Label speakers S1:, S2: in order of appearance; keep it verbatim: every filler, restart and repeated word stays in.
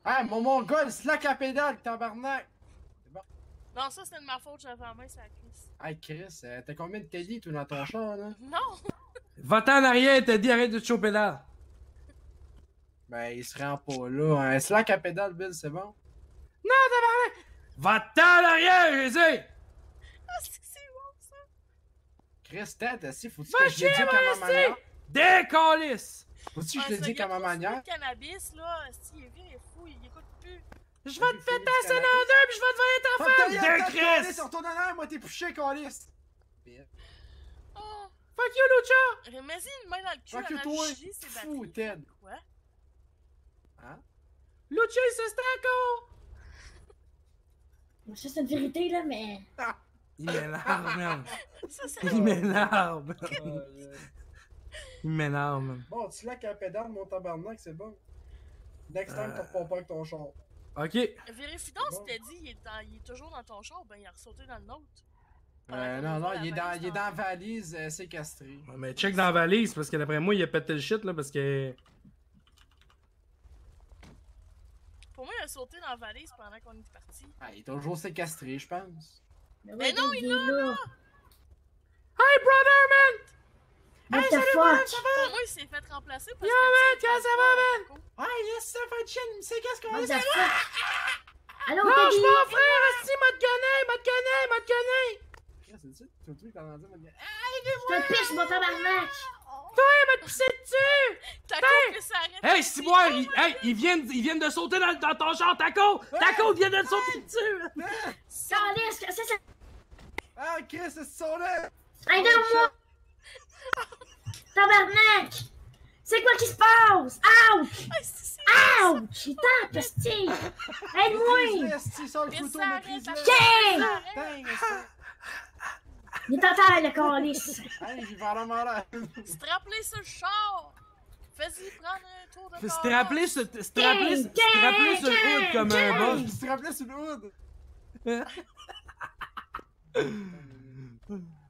S1: Ah, mon mongol, slack à pédale, tabarnak! C'est bon.
S2: Non, ça c'était de ma faute, j'avais la main sur la cuisse.
S1: Hey Chris, euh, t'as combien de Teddy, toi, dans ton char, là?
S2: Non!
S3: Va-t'en en arrière, t'as dit arrête de te choper là.
S1: Ben, il se rend pas là. Un slack à pédale, Bill, c'est bon?
S3: Non, tabarnak! Va-t'en en arrière, Jésus!
S2: Ah, c'est c'est bon ça!
S1: Chris, tête, assis, faut-tu
S3: Va
S1: que je le
S3: chier,
S1: dise à ma
S3: mon
S1: manière?
S3: esti! Décalisse!
S1: Faut-tu que
S2: Ah,
S1: je le
S2: ce
S1: dise à
S2: gars
S1: ma
S2: trop
S1: manière?
S2: fou de cannabis là, si il est vieux, il est fou, il écoute plus.
S3: Je vais te péter la scène en deux pis je vais te voler ta
S1: Fuck ta
S3: femme!
S1: gueule,
S3: De
S1: t'as calé
S3: Chris!
S1: sur ton honneur, moi t'es pouché, câlisse!
S2: Oh!
S3: Fuck you, Lucha!
S2: Remets-y une main dans le cul,
S1: Fuck you,
S2: en
S1: toi!
S2: algie, c'est
S1: Fou,
S2: batterie.
S1: Ted!
S2: Quoi?
S1: Hein?
S3: Lucha, il se staco!
S4: Bon, ça, c'est une vérité, là, mais.
S3: Il m'énerve, man.
S2: Ça, c'est...
S3: Il m'énerve, man.
S1: Euh,
S3: Il m'énerve, man.
S1: Bon, tu slack à pédale, mon tabarnak, c'est bon. Next time,
S3: Euh.
S1: t'en repars pas avec ton char.
S3: Ok.
S2: Vérifie donc
S1: Bon.
S2: si t'as dit il est, dans- il est toujours dans ton char ou ben il a ressauté dans le nôtre.
S1: Euh, non, non, il est dans, il est dans la valise euh, séquestrée.
S3: Ouais, mais check dans la valise, parce que d'après moi, il a pété le shit, là, parce que...
S2: Pour moi, il a sauté dans la valise pendant qu'on est parti.
S1: Ah, il est toujours séquestré, je pense.
S2: Mais non, il
S4: est là!
S3: Hey, brother, man!
S4: What
S3: Hey,
S4: the
S3: salut,
S4: fuck?
S3: man, ça va?
S2: Pour moi, il s'est fait remplacer parce
S3: Yo,
S2: que.
S3: man,
S2: tu sais,
S3: comment ça va,
S2: man?
S1: Ah, yes, ça fait de chienne, c'est qu'est-ce qu'on
S4: What
S1: va
S4: the fuck? Allô,
S3: Lâche
S4: Teddy?
S3: mon frère, esti, m'a te gonner, m'a te gonner, m'a te gonner!
S1: C'est ça? Tout le truc, t'en as dit, mon gars.
S4: Je te pisse, mon tabarnak!
S3: Toi, m'a te pisser dessus!
S2: T'as
S3: Hey!
S2: compris, ça arrête.
S3: Hey, Ciboire, ils, hey, ils, viennent, ils viennent de sauter dans, dans ton char, Taco! Taco, ils viennent de te sauter dessus!
S4: Calisse, que c'est ça?
S1: Ah, Chris, c'est son là!
S4: Aide-moi! Tabarnak! C'est quoi qui se passe? Ouch!
S2: Ah, c'est- c'est-
S4: Ouch! Il tape, esti! Aide-moi!
S1: Si, sort le
S2: Mais
S1: couteau,
S2: ça arrête,
S1: maîtrise-le!
S2: ça
S4: Tiens!
S2: arrête.
S1: Dang, esti.
S4: Il est en terre, le calice!
S1: Hey, il va vraiment malade!
S2: Tu te rappelais sur le char! Vas-y, prends un tour de
S3: C'était rappelé ce, c'était rappelé,
S4: Tiens,
S3: c'était rappelé ce
S4: tiens,
S3: hood comme un
S4: tiens.
S3: boss.
S1: Tu te rappelais sur le hood?